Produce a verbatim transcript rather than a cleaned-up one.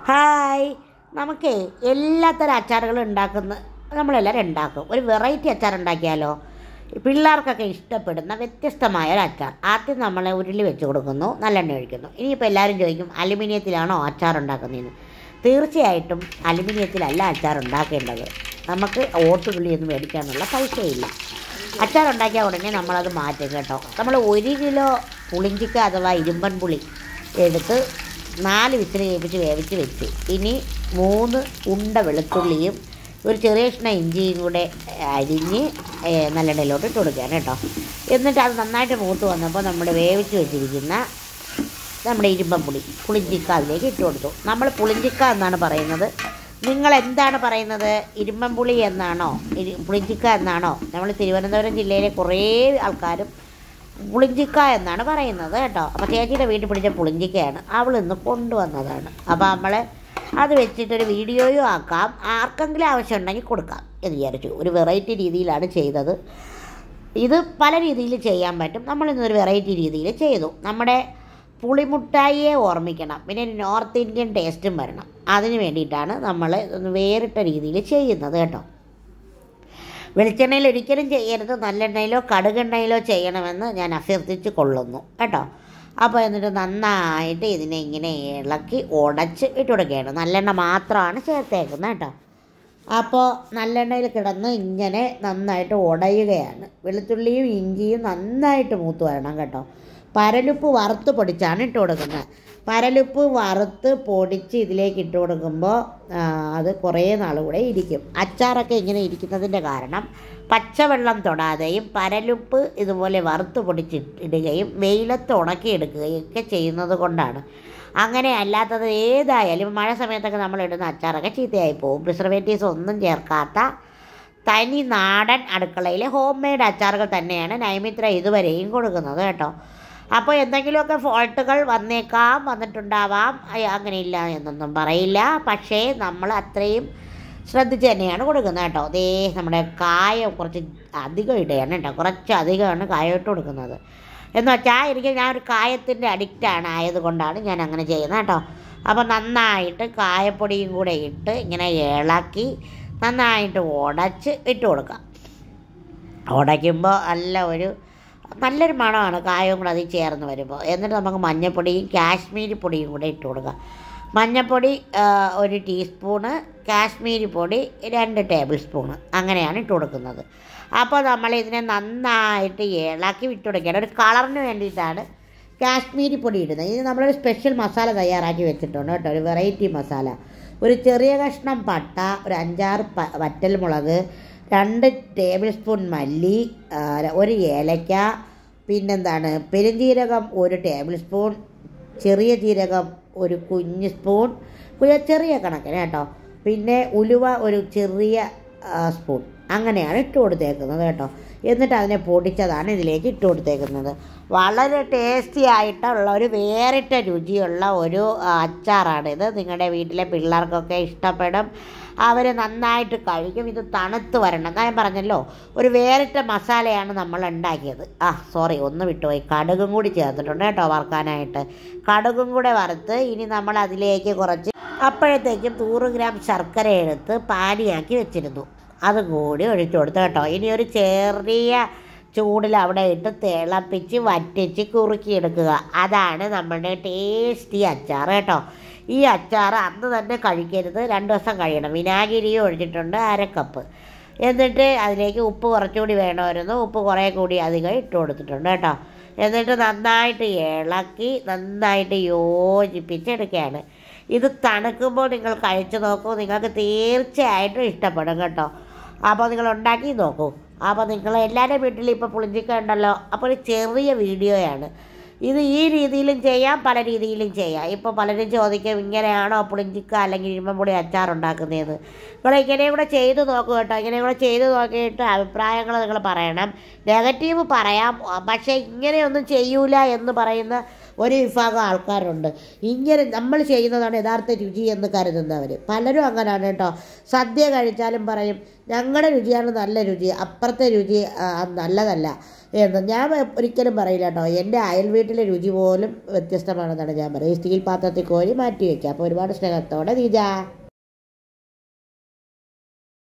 Hi, നമുക്ക് എല്ലാത്തരം അച്ചാറുകളും ഉണ്ടാക്കുന്ന നമ്മളെല്ലാവരും ഉണ്ടാക്കും. ഒരു വെറൈറ്റി അച്ചാർ ഉണ്ടാക്കിയാലോ? പിള്ളേർക്കൊക്കെ ഇഷ്ടപ്പെടുന്ന വ്യത്യസ്തമായ ഒരു അച്ചാർ. ആദ്യം നമ്മൾ ഉരുളി വെച്ച് കൊടുക്കുന്നു, നല്ലെണ്ണ ഒഴിക്കുന്നു. ഇനിയിപ്പോൾ എല്ലാവരും ചോദിക്കും, അലുമിനിയത്തിലാണോ അച്ചാർ ഉണ്ടാക്കുന്നതെന്ന്. തീർച്ചയായിട്ടും അലുമിനിയത്തിലല്ല അച്ചാർ ഉണ്ടാക്കേണ്ടത്. നമുക്ക് ഓട്ടുരുളിയൊന്നും മേടിക്കാനുള്ള പൈസയില്ല. അച്ചാർ ഉണ്ടാക്കിയ ഉടനെ നമ്മളത് മാറ്റും കേട്ടോ. നമ്മൾ ഒരു കിലോ പുളിഞ്ചിക്ക അഥവാ ഇരുമ്പൻ പുളി എടുത്ത് നാല് വിസിൽ കേൾപ്പിച്ച് വേവിച്ച് വെച്ചു. ഇനി മൂന്ന് ഉണ്ട വെളുത്തുള്ളിയും ഒരു ചെറിയ കഷ്ണം ഇഞ്ചിയും കൂടെ അരിഞ്ഞ് നല്ലെണ്ണയിലോട്ട് ഇട്ട് കൊടുക്കുകയാണ് കേട്ടോ. എന്നിട്ട് അത് നന്നായിട്ട് മൂത്ത് വന്നപ്പോൾ നമ്മൾ വേവിച്ച് വെച്ചിരിക്കുന്ന നമ്മുടെ ഇരുമ്പൻ പുളി പുളിഞ്ചിക്ക അതിലേക്ക് ഇട്ട് കൊടുത്തു. നമ്മൾ പുളിഞ്ചിക്ക എന്നാണ് പറയുന്നത്. നിങ്ങൾ എന്താണ് പറയുന്നത്? ഇരുമ്പൻ പുളി എന്നാണോ പുളിഞ്ചിക്ക എന്നാണോ? നമ്മൾ തിരുവനന്തപുരം ജില്ലയിലെ കുറേ ആൾക്കാരും പുളിഞ്ചിക്ക എന്നാണ് പറയുന്നത് കേട്ടോ. അപ്പോൾ ചേച്ചിയുടെ വീട്ടിൽ പിടിച്ച പുളിഞ്ചിക്കയാണ്, അവൾ ഇന്ന് കൊണ്ടുവന്നതാണ്. അപ്പോൾ നമ്മൾ അത് വെച്ചിട്ടൊരു വീഡിയോയും ആക്കാം, ആർക്കെങ്കിലും ആവശ്യം ഉണ്ടെങ്കിൽ കൊടുക്കാം എന്ന് വിചാരിച്ചു. ഒരു വെറൈറ്റി രീതിയിലാണ് ചെയ്തത്. ഇത് പല രീതിയിൽ ചെയ്യാൻ പറ്റും. നമ്മളിന്നൊരു വെറൈറ്റി രീതിയിൽ ചെയ്തു. നമ്മുടെ പുളിമുട്ടായിയെ ഓർമ്മിക്കണം, പിന്നെ നോർത്ത് ഇന്ത്യൻ ടേസ്റ്റും വരണം. അതിന് വേണ്ടിയിട്ടാണ് നമ്മൾ വേറിട്ട രീതിയിൽ ചെയ്യുന്നത് കേട്ടോ. വെളിച്ചെണ്ണയിൽ ഒരിക്കലും ചെയ്യരുത്, നല്ലെണ്ണയിലോ കടുകെണ്ണയിലോ ചെയ്യണമെന്ന് ഞാൻ അഭ്യർത്ഥിച്ച് കൊള്ളുന്നു കേട്ടോ. അപ്പോൾ എന്നിട്ട് നന്നായിട്ട് ഇതിനെ ഇങ്ങനെ ഇളക്കി ഉടച്ച് ഇട്ട് കൊടുക്കുകയാണ്. നല്ലെണ്ണ മാത്രമാണ് ചേർത്തേക്കുന്നത് കേട്ടോ. അപ്പോൾ നല്ലെണ്ണയിൽ കിടന്ന് ഇങ്ങനെ നന്നായിട്ട് ഉടയുകയാണ്. വെളുത്തുള്ളിയും ഇഞ്ചിയും നന്നായിട്ട് മൂത്ത് വരണം കേട്ടോ. പരലുപ്പ് വറുത്ത് പൊടിച്ചാണ് ഇട്ട് കൊടുക്കുന്നത്. പരലുപ്പ് വറുത്ത് പൊടിച്ച് ഇതിലേക്ക് ഇട്ട് കൊടുക്കുമ്പോൾ അത് കുറേ നാൾ കൂടെ ഇരിക്കും. അച്ചാറൊക്കെ ഇങ്ങനെ ഇരിക്കുന്നതിൻ്റെ കാരണം പച്ചവെള്ളം തൊടാതെയും പരലുപ്പ് ഇതുപോലെ വറുത്ത് പൊടിച്ചിടുകയും വെയിലത്ത് ഉണക്കിയെടുക്കുകയും ഒക്കെ ചെയ്യുന്നത് കൊണ്ടാണ്. അങ്ങനെ അല്ലാത്തത് ഏതായാലും മഴ സമയത്തൊക്കെ നമ്മൾ ഇടുന്ന അച്ചാറൊക്കെ ചീത്തയായി പോകും. പ്രിസർവേറ്റീവ്സ് ഒന്നും ചേർക്കാത്ത തനി നാടൻ അടുക്കളയിലെ ഹോം മെയ്ഡ് അച്ചാറുകൾ തന്നെയാണ് നൈമിത്ര ഇതുവരെയും കൊടുക്കുന്നത് കേട്ടോ. അപ്പോൾ എന്തെങ്കിലുമൊക്കെ ഫോൾട്ടുകൾ വന്നേക്കാം, വന്നിട്ടുണ്ടാവാം, അങ്ങനെയില്ല എന്നൊന്നും പറയില്ല. പക്ഷേ നമ്മൾ അത്രയും ശ്രദ്ധിച്ച് തന്നെയാണ് കൊടുക്കുന്നത് കേട്ടോ. അതേ നമ്മുടെ കായം കുറച്ച് അധികം ഇടുകയാണ് കേട്ടോ. കുറച്ച് അധികമാണ് കായം ഇട്ട് കൊടുക്കുന്നത്. എന്ന് വെച്ചാൽ എനിക്ക് ഞാൻ ഒരു കായത്തിൻ്റെ അഡിക്റ്റാണ്, ആയതുകൊണ്ടാണ് ഞാൻ അങ്ങനെ ചെയ്യുന്നത് കേട്ടോ. അപ്പോൾ നന്നായിട്ട് കായപ്പൊടിയും കൂടെ ഇട്ട് ഇങ്ങനെ ഇളക്കി നന്നായിട്ട് ഉടച്ച് ഇട്ട് കൊടുക്കാം. ഉടയ്ക്കുമ്പോൾ നല്ല ഒരു നല്ലൊരു മണമാണ് കായവും കൂടെ അതിൽ ചേർന്ന് വരുമ്പോൾ. എന്നിട്ട് നമുക്ക് മഞ്ഞൾപ്പൊടിയും കാശ്മീരി പൊടിയും കൂടെ ഇട്ട് കൊടുക്കാം. മഞ്ഞൾപ്പൊടി ഒരു ടീസ്പൂണ്, കാശ്മീരി പൊടി രണ്ട് ടേബിൾ സ്പൂണ്, അങ്ങനെയാണ് ഇട്ട് കൊടുക്കുന്നത്. അപ്പോൾ നമ്മൾ ഇതിനെ നന്നായിട്ട് ഇളക്കി വിട്ട് കൊടുക്കുകയാണ്. ഒരു കളറിന് വേണ്ടിയിട്ടാണ് കാശ്മീരി പൊടി ഇടുന്നത്. ഇത് നമ്മളൊരു സ്പെഷ്യൽ മസാല തയ്യാറാക്കി വെച്ചിട്ടുണ്ട് കേട്ടോ, ഒരു വെറൈറ്റി മസാല. ഒരു ചെറിയ കഷ്ണം പട്ട, ഒരു അഞ്ചാറ് പ വറ്റൽമുളക്, രണ്ട് ടേബിൾ സ്പൂൺ മല്ലി, ഒരു ഏലക്ക, പിന്നെന്താണ് പെരുംജീരകം ഒരു ടേബിൾ സ്പൂൺ, ചെറിയ ജീരകം ഒരു കുഞ്ഞ് സ്പൂൺ, ചെറിയ കണക്കിന് കേട്ടോ. പിന്നെ ഉലുവ ഒരു ചെറിയ സ്പൂൺ, അങ്ങനെയാണ് ഇട്ട് കൊടുത്തേക്കുന്നത് കേട്ടോ. എന്നിട്ട് അതിനെ പൊടിച്ചതാണ് ഇതിലേക്ക് ഇട്ട് കൊടുത്തേക്കുന്നത്. വളരെ ടേസ്റ്റി ആയിട്ടുള്ള ഒരു വേറിട്ട രുചിയുള്ള ഒരു അച്ചാറാണിത്. നിങ്ങളുടെ വീട്ടിലെ പിള്ളേർക്കൊക്കെ ഇഷ്ടപ്പെടും, അവർ നന്നായിട്ട് കഴിക്കും. ഇത് തണുത്ത് വരണം. ഞാൻ പറഞ്ഞല്ലോ, ഒരു വേറിട്ട മസാലയാണ് നമ്മൾ ഉണ്ടാക്കിയത്. ആ സോറി, ഒന്ന് വിട്ടുപോയി, കടുകും കൂടി ചേർത്തിട്ടുണ്ട് കേട്ടോ വറുക്കാനായിട്ട്. കടുകും കൂടെ വറുത്ത് ഇനി നമ്മൾ അതിലേക്ക് കുറച്ച് അപ്പോഴത്തേക്കും നൂറ് ഗ്രാം ശർക്കര എടുത്ത് പാനിയാക്കി വെച്ചിരുന്നു, അതും കൂടി ഒഴിച്ചു കൊടുത്തു കേട്ടോ. ഇനി ഒരു ചെറിയ ചൂടിൽ അവിടെ ഇട്ട് തിളപ്പിച്ച് വറ്റിച്ച് കുറുക്കിയെടുക്കുക. അതാണ് നമ്മുടെ ടേസ്റ്റി അച്ചാർ കേട്ടോ. ഈ അച്ചാർ അന്ന് തന്നെ കഴിക്കരുത്, രണ്ട് ദിവസം കഴിയണം. വിനാഗിരിയും ഒഴിച്ചിട്ടുണ്ട് അര കപ്പ്. എന്നിട്ട് അതിലേക്ക് ഉപ്പ് കുറച്ചുകൂടി വേണമായിരുന്നു, ഉപ്പ് കുറേ കൂടി അധികം ഇട്ട് കൊടുത്തിട്ടുണ്ട് കേട്ടോ. എന്നിട്ട് നന്നായിട്ട് ഇളക്കി നന്നായിട്ട് യോജിപ്പിച്ചെടുക്കുകയാണ്. ഇത് തണുക്കുമ്പോൾ നിങ്ങൾ കഴിച്ച് നോക്കൂ, നിങ്ങൾക്ക് തീർച്ചയായിട്ടും ഇഷ്ടപ്പെടും കേട്ടോ. അപ്പോൾ നിങ്ങൾ ഉണ്ടാക്കി നോക്കൂ. അപ്പോൾ നിങ്ങൾ എല്ലാവരുടെയും വീട്ടിൽ ഇപ്പോൾ പുളിഞ്ചിക്ക ഉണ്ടല്ലോ. അപ്പോൾ ഒരു ചെറിയ വീഡിയോയാണ് ഇത്. ഈ രീതിയിലും ചെയ്യാം, പല രീതിയിലും ചെയ്യാം. ഇപ്പോൾ പലരും ചോദിക്കും, ഇങ്ങനെയാണോ പുളിഞ്ചിക്ക അല്ലെങ്കിൽ ഇരുമ്പൻപുളി അച്ചാർ ഉണ്ടാക്കുന്നതെന്ന്. നിങ്ങൾ ഇങ്ങനെയും കൂടെ ചെയ്ത് നോക്കൂ കേട്ടോ. ഇങ്ങനെയും കൂടെ ചെയ്ത് നോക്കിയിട്ട് അഭിപ്രായങ്ങൾ നിങ്ങൾ പറയണം. നെഗറ്റീവ് പറയാം, പക്ഷേ ഇങ്ങനെയൊന്നും ചെയ്യൂല എന്ന് പറയുന്ന ഒരു വിഭാഗം ആൾക്കാരുണ്ട്. ഇങ്ങനെ നമ്മൾ ചെയ്യുന്നതാണ് യഥാർത്ഥ രുചി എന്ന് കരുതുന്നവർ. പലരും അങ്ങനെയാണ് കേട്ടോ. സദ്യ കഴിച്ചാലും പറയും ഞങ്ങളുടെ രുചിയാണ് നല്ല രുചി, അപ്പുറത്തെ രുചി നല്ലതല്ല എന്ന്. ഞാൻ ഒരിക്കലും പറയില്ല കേട്ടോ. എൻ്റെ അയൽ വീട്ടിലെ രുചി പോലും വ്യത്യസ്തമാണെന്നാണ് ഞാൻ പറയുന്നത്. സ്റ്റീൽ പാത്രത്തിൽ കോരി മാറ്റി വയ്ക്കുക. അപ്പോൾ ഒരുപാട് സ്നേഹത്തോടെ നീജ.